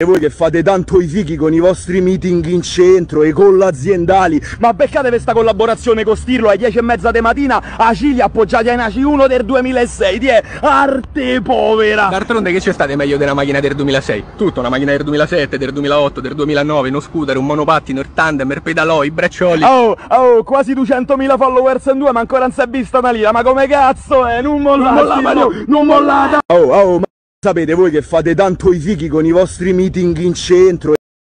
E voi che fate tanto i fighi con i vostri meeting in centro, i call aziendali, ma beccate questa collaborazione con Stirlo alle 10:30 di mattina a Ciglia appoggiati ai Naci 1 del 2006, di arte povera! D'altronde che c'è state meglio della macchina del 2006? Tutto, una macchina del 2007, del 2008, del 2009, uno scooter, un monopattino, il tandem, il pedalò, i braccioli. Oh, quasi 200.000 followers in due, ma ancora non si è vista una lira, ma come cazzo è? Non mollate, non mollate! Ma sapete voi che fate tanto i fighi con i vostri meeting in centro?